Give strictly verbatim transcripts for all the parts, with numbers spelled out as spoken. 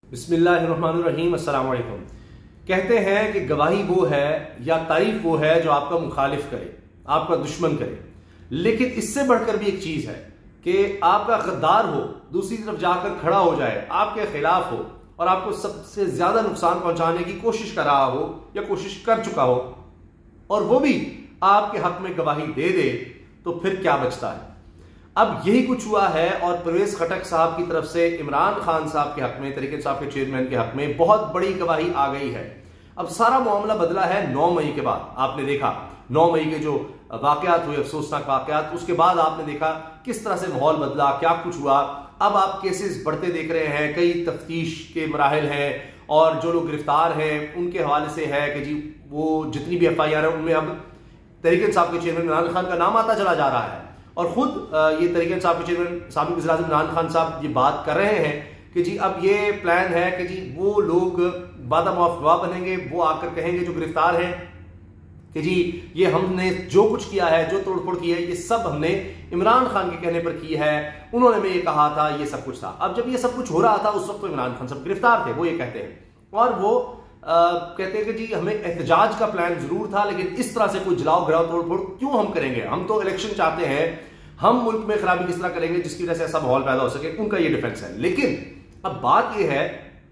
बिस्मिल्लाहिर्रहमानिर्रहीम, अस्सलाम वालेकुम। कहते हैं कि गवाही वो है या तारीफ वो है जो आपका मुखालिफ करे, आपका दुश्मन करे। लेकिन इससे बढ़कर भी एक चीज है कि आपका गद्दार हो, दूसरी तरफ जाकर खड़ा हो जाए, आपके खिलाफ हो और आपको सबसे ज्यादा नुकसान पहुंचाने की कोशिश कर रहा हो या कोशिश कर चुका हो और वो भी आपके हक में गवाही दे दे, तो फिर क्या बचता है। अब यही कुछ हुआ है और परवेज खटक साहब की तरफ से इमरान खान साहब के हक में, तहरीक इंसाफ के चेयरमैन के हक में बहुत बड़ी गवाही आ गई है। अब सारा मामला बदला है नौ मई के बाद। आपने देखा नौ मई के जो वाकयात हुए, अफसोसनाक वाकयात, उसके बाद आपने देखा किस तरह से माहौल बदला, क्या कुछ हुआ। अब आप केसेस बढ़ते देख रहे हैं, कई तफ्तीश के मराहल हैं और जो लोग गिरफ्तार हैं उनके हवाले से है कि जी वो जितनी भी एफ आई आर है उनमें अब तहरीक इंसाफ के चेयरमैन इमरान खान का नाम आता चला जा रहा है। और खुद ये तहरीक इंसाफ के चेयरमैन साबिक वज़ीर आज़म इमरान खान साहब ये बात कर रहे हैं कि जी अब ये प्लान है कि जी वो लोग बादामाफ गवाह बनेंगे, वो आकर कहेंगे जो गिरफ्तार हैं कि जी ये हमने जो कुछ किया है, जो तोड़फोड़ की है, ये सब हमने इमरान खान के कहने पर की है, उन्होंने में ये कहा था, ये सब कुछ था। अब जब ये सब कुछ हो रहा था उस वक्त तो इमरान खान साहब गिरफ्तार थे, वो ये कहते हैं। और वो आ, कहते हैं कि जी हमें एहतजाज का प्लान जरूर था, लेकिन इस तरह से कोई जलाओ घराव तोड़फोड़ क्यों हम करेंगे, हम तो इलेक्शन चाहते हैं, हम मुल्क में खराबी किस तरह करेंगे जिसकी वजह से ऐसा माहौल पैदा हो सके, उनका ये डिफेंस है। लेकिन अब बात यह है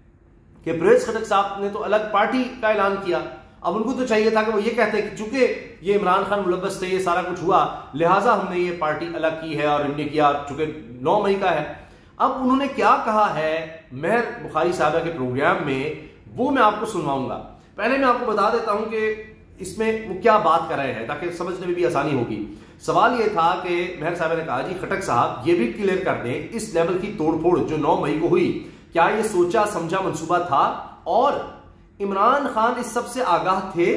कि परवेज खटक साहब ने तो अलग पार्टी का ऐलान किया। अब उनको तो चाहिए था कि वो ये कहते हैं कि चूंकि ये इमरान खान मुलव्वस थे, ये सारा कुछ हुआ, लिहाजा हमने ये पार्टी अलग की है और इनने किया, चूंकि नौ मई का है। अब उन्होंने क्या कहा है महर बुखारी साहबा के प्रोग्राम में, वो मैं आपको सुनवाऊंगा। पहले मैं आपको बता देता हूं कि इसमें वो क्या बात कर रहे हैं ताकि समझने में भी आसानी होगी। सवाल यह था कि महर साहब ने कहा, जी खटक साहब ये भी क्लियर कर दें, इस लेवल की तोड़फोड़ जो नौ मई को हुई, क्या ये सोचा समझा मंसूबा था और इमरान खान इस सबसे आगाह थे?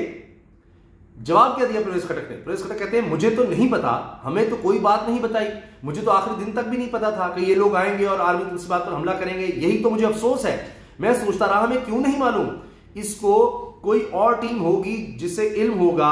जवाब क्या दिया परवेज खटक ने? परवेज खटक कहते हैं मुझे तो नहीं पता, हमें तो कोई बात नहीं बताई, मुझे तो आखिरी दिन तक भी नहीं पता था कि ये लोग आएंगे और आर्मी तनसीबात पर हमला करेंगे, यही तो मुझे अफसोस है। मैं सोचता रहा हमें क्यों नहीं मालूम, इसको कोई और टीम होगी जिसे इल्म होगा,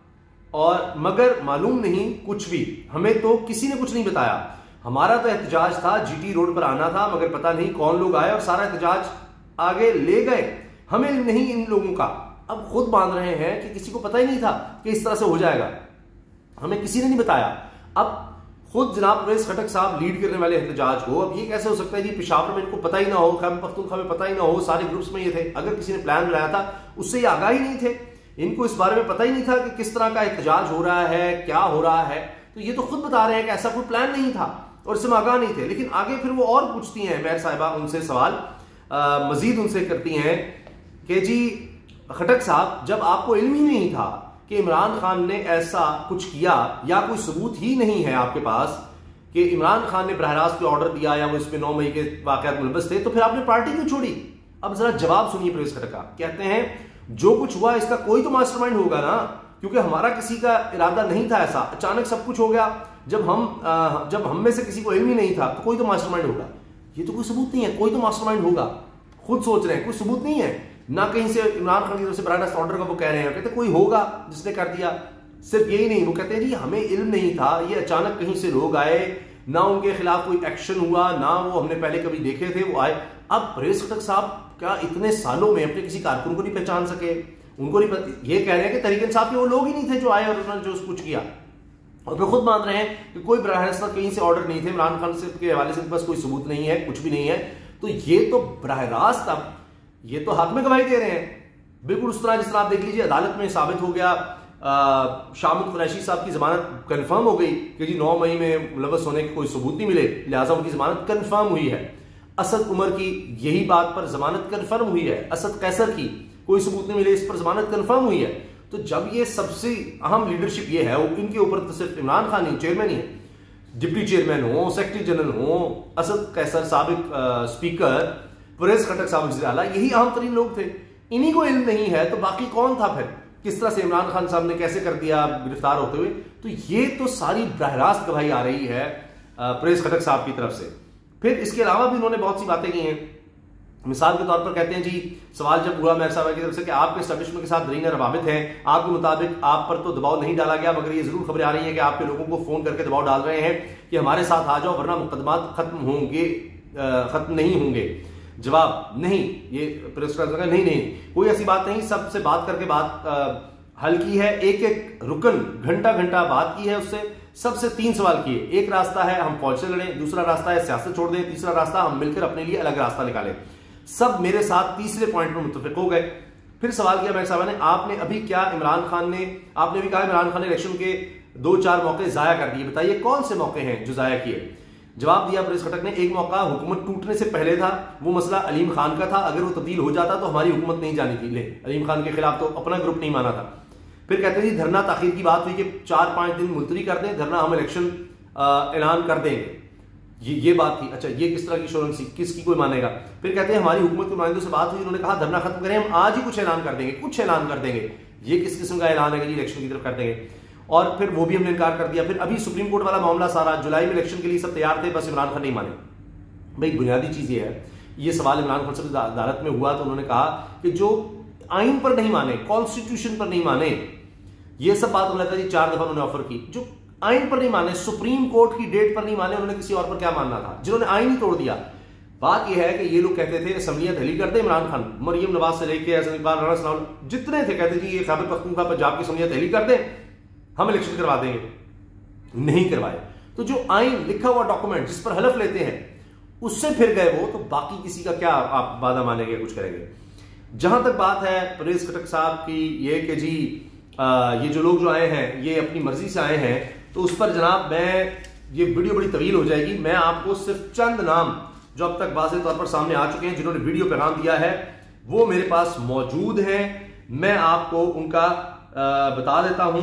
और मगर मालूम नहीं कुछ भी, हमें तो किसी ने कुछ नहीं बताया। हमारा तो एहतजाज था, जीटी रोड पर आना था, मगर पता नहीं कौन लोग आए और सारा एहतजाज आगे ले गए, हमें नहीं इन लोगों का। अब खुद मान रहे हैं कि किसी को पता ही नहीं था कि इस तरह से हो जाएगा, हमें किसी ने नहीं बताया। अब खुद जनाब परवेज खटक साहब लीड करने वाले एहतजाज को, अब ये कैसे हो सकता है जी पेशावर में इनको पता ही ना हो, खैबर पख्तूनख्वा में पता ही ना हो, सारे ग्रुप्स में ये थे, अगर किसी ने प्लान बनाया था उससे ये आगाह ही नहीं थे, इनको इस बारे में पता ही नहीं था कि किस तरह का एहतजाज हो रहा है, क्या हो रहा है। तो ये तो खुद बता रहे हैं कि ऐसा कोई प्लान नहीं था और इससे आगाह नहीं थे। लेकिन आगे फिर वो और पूछती हैं महर साहिबा उनसे सवाल, मजीद उनसे करती हैं कि जी खटक साहब जब आपको इल्म ही नहीं था कि इमरान खान ने ऐसा कुछ किया या कोई सबूत ही नहीं है आपके पास कि इमरान खान ने बरह रास्त पे ऑर्डर दिया या वो इसमें नौ मई के वाकयात मुलव्वस थे, तो फिर आपने पार्टी क्यों छोड़ी? अब जरा जवाब सुनिए परवेज खटक का। कहते हैं जो कुछ हुआ इसका कोई तो मास्टरमाइंड होगा ना, क्योंकि हमारा किसी का इरादा नहीं था ऐसा, अचानक सब कुछ हो गया। जब हम जब हम में से किसी को इल्म ही नहीं था तो कोई तो मास्टरमाइंड होगा। ये तो कोई सबूत नहीं है, कोई तो मास्टरमाइंड होगा। खुद सोच रहे हैं कोई सबूत नहीं है, ना कहीं से इमरान खान की तरफ से बरह रास्त ऑर्डर का वो कह रहे हैं, कहते कोई होगा जिसने कर दिया। सिर्फ यही नहीं, वो कहते हैं जी हमें इल्म नहीं था, ये अचानक कहीं से लोग आए, ना उनके खिलाफ कोई एक्शन हुआ, ना वो हमने पहले कभी देखे थे, वो आए। अब परवेज खटक साहब क्या इतने सालों में अपने किसी कारकुन को नहीं पहचान सके? उनको नहीं, ये कह रहे हैं कि तहरीक इंसाफ के वो लोग ही नहीं थे जो आए और उन्होंने जो कुछ किया। और फिर खुद मान रहे हैं कि कोई बरह रास्त कहीं से ऑर्डर नहीं थे, इमरान खान से के हवाले से बस कोई सबूत नहीं है, कुछ भी नहीं है। तो ये तो बरह रास्त अब ये तो हक में गवाही दे रहे हैं, बिल्कुल उस तरह जिस तरह आप देख लीजिए अदालत में साबित हो गया, शामुद कुरैशी साहब की जमानत कंफर्म हो गई कि जी नौ मई में मुलव्वस होने के कोई सबूत नहीं मिले, लिहाजा उनकी जमानत कंफर्म हुई है। असद उमर की यही बात पर जमानत कंफर्म हुई है, असद कैसर की कोई सबूत नहीं मिले, इस पर जमानत कंफर्म हुई है। तो जब ये सबसे अहम लीडरशिप ये है, इनके ऊपर तो सिर्फ इमरान खान ही चेयरमैन ही है, डिप्टी चेयरमैन हो, सेक्रेटरी जनरल हो, असद कैसर साबिक स्पीकर, परवेज खटक साहब वज़ीर आला, यही अहम तरीन लोग थे। इन्हीं को इल्म नहीं है तो बाकी कौन था फिर? किस तरह से इमरान खान साहब ने कैसे कर दिया गिरफ्तार होते हुए? तो ये तो सारी बरह रास्त गवाही आ रही है परवेज खटक साहब की तरफ से। फिर इसके अलावा भी उन्होंने बहुत सी बातें की हैं। मिसाल के तौर पर कहते हैं जी सवाल जब हुआ महर साहब की तरफ से कि आपके एस्टेब्लिशमेंट के साथ दरीना रवाबित हैं, आपके मुताबिक आप पर तो दबाव नहीं डाला गया, मगर ये जरूर खबरें आ रही हैं कि आपके लोगों को फोन करके दबाव डाल रहे हैं कि हमारे साथ आ जाओ वरना मुकदमात खत्म होंगे, खत्म नहीं होंगे। जवाब नहीं, ये प्रेस नहीं नहीं कोई ऐसी बात नहीं, सबसे बात करके बात आ, हल की है, एक एक रुकन घंटा घंटा बात की है उससे, सबसे तीन सवाल किए। एक रास्ता है हम फौज से लड़ें, दूसरा रास्ता है सियासत छोड़ दें, तीसरा रास्ता हम मिलकर अपने लिए अलग रास्ता निकालें। सब मेरे साथ तीसरे पॉइंट पर मुत्तफिक हो गए। फिर सवाल किया मेरे साहब ने, आपने अभी क्या इमरान खान ने, आपने भी कहा इमरान खान ने इलेक्शन के दो चार मौके जाया कर दिए, बताइए कौन से मौके हैं जो जाया किए। जवाब दिया प्रेस खटक ने, एक मौका हुकूमत टूटने से पहले था, वो मसला अलीम खान का था, अगर वो तब्दील हो जाता तो हमारी हुकूमत नहीं जानी थी, ले अलीम खान के खिलाफ तो अपना ग्रुप नहीं माना था। फिर कहते हैं जी धरना ताखीर की बात हुई कि चार पांच दिन मुलतवी कर दें, धरना हम इलेक्शन ऐलान कर देंगे, ये ये बात थी। अच्छा ये किस तरह की शोरंग सी, किसकी कोई मानेगा। फिर कहते हैं हमारी हुकूमत के नुमाइंदों से बात हुई, उन्होंने कहा धरना खत्म करें, हम आज ही कुछ ऐलान कर देंगे, कुछ ऐलान कर देंगे। ये किस किस्म का ऐलान है कि इलेक्शन की तरफ कर देंगे, और फिर वो भी हमने इनकार कर दिया। फिर अभी सुप्रीम कोर्ट वाला मामला सारा, जुलाई में इलेक्शन के लिए सब तैयार थे, बस इमरान खान नहीं माने। भाई बुनियादी चीज ये है, ये सवाल इमरान खान से अदालत में हुआ तो उन्होंने कहा कि जो आइन पर नहीं माने, कॉन्स्टिट्यूशन पर नहीं माने, ये सब बात उन्होंने जी चार दफा उन्होंने ऑफर की, जो आइन पर नहीं माने, सुप्रीम कोर्ट की डेट पर नहीं माने, उन्होंने किसी और पर क्या मानना था, जिन्होंने आइन ही तोड़ दिया। बात यह है कि ये लोग कहते थे असम्बलियां दहली कर दे, इमरान खान मरियम नवाज से लेके राणा जितने थे कहते जी ये खैबर पख्तूनख्वा पंजाब की असम्बलियां दहली कर दे, हम इलेक्शन करवा देंगे, नहीं करवाए। तो जो आइन लिखा हुआ डॉक्यूमेंट जिस पर हलफ लेते हैं उससे फिर गए वो, तो बाकी किसी का क्या आप वादा मानेंगे, कुछ करेंगे। जहां तक बात है परेश खटक साहब की, ये कि जी आ, ये जो लोग जो आए हैं ये अपनी मर्जी से आए हैं, तो उस पर जनाब मैं, ये वीडियो बड़ी तवील हो जाएगी, मैं आपको सिर्फ चंद नाम जो अब तक वाज़ेह तौर पर सामने आ चुके हैं, जिन्होंने वीडियो पैगाम दिया है, वो मेरे पास मौजूद हैं, मैं आपको उनका आ, बता देता हूं,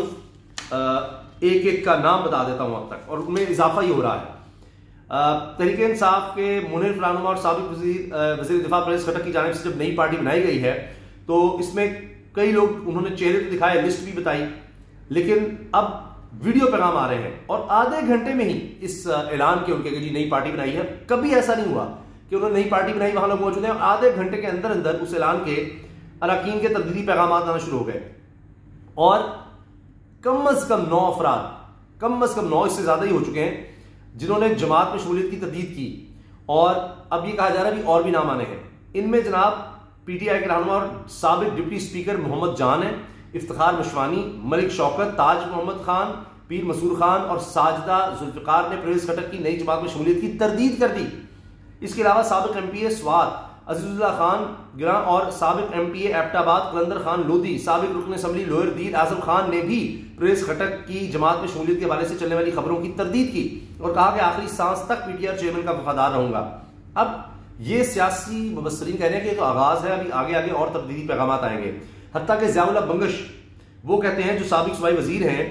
एक एक का नाम बता देता हूं अब तक, और उनमें इजाफा ही हो रहा है। तहरीक इंसाफ के मुनीर रहनुमा और साबिक वज़ीर दिफा परेश खटक की जानिब से जब नई पार्टी बनाई गई है, तो इसमें कई लोग उन्होंने चेहरे तो दिखाए, लिस्ट भी बताई, लेकिन अब वीडियो पैगाम आ रहे हैं और आधे घंटे में ही इस ऐलान के उनके जी नई पार्टी बनाई है। कभी ऐसा नहीं हुआ कि उन्होंने नई पार्टी बनाई, वहां लोग मौजूद हैं, और आधे घंटे के अंदर अंदर उस ऐलान के अरकान के तब्दीली पैगाम आना शुरू हो गए, और कम अज कम नौ अफराद, कम अज कम नौ, इससे ज्यादा ही हो चुके हैं, जिन्होंने जमात में शमूलियत की तजदीद की। और अब ये कहा जा रहा है भी और भी नाम आने हैं। इनमें जनाब पीटीआई के रहनुमा और साबिक डिप्टी स्पीकर मोहम्मद जान है, इफ्तिखार मशवानी, मलिक शौकत, ताज मोहम्मद खान, पीर मसूर खान और साजिदा जुल्फिकार ने परेश खटक की नई जमात में शमूलियत की तरदीद कर दी। इसके अलावा साबिक M P A Swat Azizullah Khan गिरा और साबिक M P A Abbottabad Qalandar Khan Lodhi, साबिक रुकन असम्बली लोअर दीर आजम खान ने भी परेश खटक की जमात में शमूलियत के हवाले से चलने वाली खबरों की तरदीद की और कहा कि आखिरी सांस तक पीटीआर चेयरमैन का वफादार रहूंगा। अब ये सियासी मुबस्सरीन कह रहे हैं कि तो आगाज है, अभी आगे आगे और तब्दीली पैगाम आएंगे। हत्ता के ज़ियाउल्लाह बंगश वो कहते हैं जो साबिक सूबाई वजीर हैं,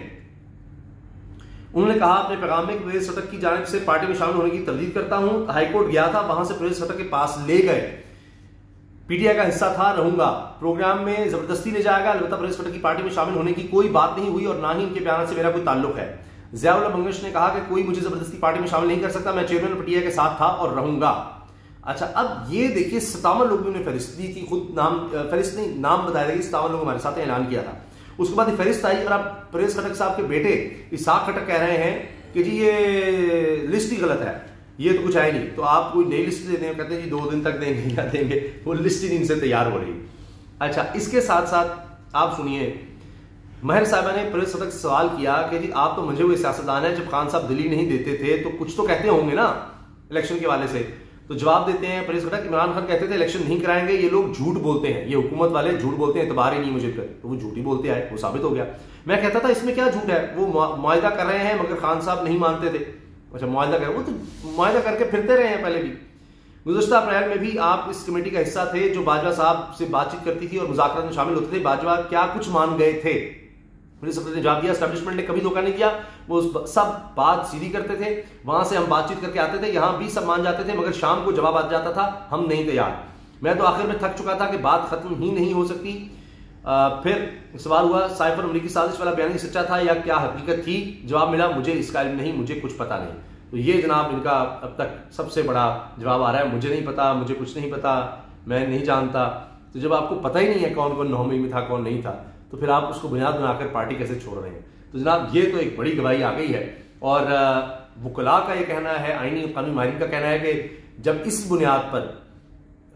उन्होंने कहा अपने पैगाम में कि परेश खटक की जानिब से पार्टी में शामिल होने की तरदीद करता हूं, हाईकोर्ट गया था, वहां से परेश खटक के पास ले गए, पीटीआई का हिस्सा था, रहूंगा, प्रोग्राम में जबरदस्ती ले जाएगा, अलबत्ता परेश खटक की पार्टी में शामिल होने की कोई बात नहीं हुई और ना ही इनके बयान से मेरा कोई ताल्लुक है। ज़ियाउल्लाह बंगश ने कहा कि कोई मुझे जबरदस्ती पार्टी में शामिल नहीं कर सकता, मैं चेयरमैन पीटीआई के साथ था और रहूंगा। अच्छा, अब ये देखिए सतावन लोगों ने फहरिस्त दी थी, खुद नाम फहरिस्त नहीं नाम बताया था कि सतावन लोग हमारे साथ ऐलान किया था। उसके बाद फहरिस्त आई और अब परेश खटक साहब के बेटे इसाक खटक कह रहे हैं कि जी ये लिस्ट ही गलत है, ये तो कुछ है नहीं, तो आप कोई नई लिस्ट दे दें, कहते हैं जी दो दिन तक देंगे या देंगे, वो लिस्ट ही इनसे तैयार हो रही। अच्छा, इसके साथ साथ आप सुनिए, महर साहबा ने परेश खटक से सवाल किया कि जी आप तो मुझे हुए सियासतदान है, जब खान साहब दिल्ली नहीं देते थे तो कुछ तो कहते होंगे ना इलेक्शन के वाले से। तो जवाब देते हैं परेश खटक, इमरान खान कहते थे इलेक्शन नहीं कराएंगे, ये लोग झूठ बोलते हैं, ये हुकूमत वाले झूठ बोलते हैं, एतबार ही नहीं मुझे पर, तो वो झूठ ही बोलते आए, वो साबित हो गया। मैं कहता था इसमें क्या झूठ है, वो मुआहदा कर रहे हैं मगर खान साहब नहीं मानते थे। अच्छा, मुआहदा कर, वो तो मुआहदा करके फिरते रहे हैं पहले भी। गुज़श्ता अप्रैल में भी आप इस कमेटी का हिस्सा थे जो बाजवा साहब से बातचीत करती थी और मुज़ाकरात में शामिल होते थे, बाजवा क्या कुछ मान गए थे? पुलिस ने जवाब दिया एस्टैब्लिशमेंट ने कभी धोखा नहीं किया, वो सब बात सीधी करते थे, वहां से हम बातचीत करके आते थे, यहां भी सब मान जाते थे, मगर शाम को जवाब आ जाता था हम नहीं तैयार। मैं तो आखिर में थक चुका था कि बात खत्म ही नहीं हो सकती। आ, फिर सवाल हुआ साइफर अमरीकी साजिश वाला बयान सच्चा था या क्या हकीकत थी? जवाब मिला मुझे इसका इल्म नहीं, मुझे कुछ पता नहीं। तो ये जनाब इनका अब तक सबसे बड़ा जवाब आ रहा है, मुझे नहीं पता, मुझे कुछ नहीं पता, मैं नहीं जानता। तो जब आपको पता ही नहीं है कौन कौन नौमी में था कौन नहीं था, तो फिर आप उसको बुनियाद बनाकर पार्टी कैसे छोड़ रहे हैं? तो जनाब ये तो एक बड़ी गवाही आ गई है। और वकला का ये कहना है, आईनी कानूनी माहिरीन का कहना है कि जब इस बुनियाद पर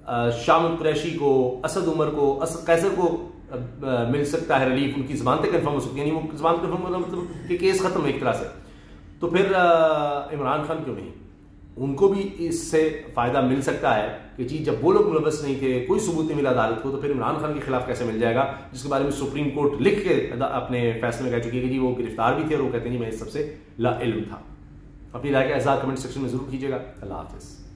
शामुल कुरैशी को, असद उमर को, असद कैसर को मिल सकता है रिलीफ, उनकी जमानतें कंफर्म हो सकती है, यानी वो जमानत कंफर्म होना मतलब कि केस खत्म है एक तरह से। तो फिर इमरान खान क्यों नहीं, उनको भी इससे फायदा मिल सकता है कि जी जब वो लोग मुलव्वस नहीं थे, कोई सबूत नहीं मिला अदालत को, तो फिर इमरान खान के खिलाफ कैसे मिल जाएगा, जिसके बारे में सुप्रीम कोर्ट लिख के अपने फैसले में कह चुकी है कि जी वो गिरफ्तार भी थे और वो कहते नहीं मैं इस सबसे ला इल्म था। अपनी राय का इज़हार कमेंट सेक्शन में जरूर कीजिएगा। अल्लाह हाफिज़।